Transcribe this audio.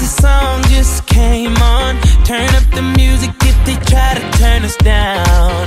the song just came on. Turn up the music if they try to turn us down.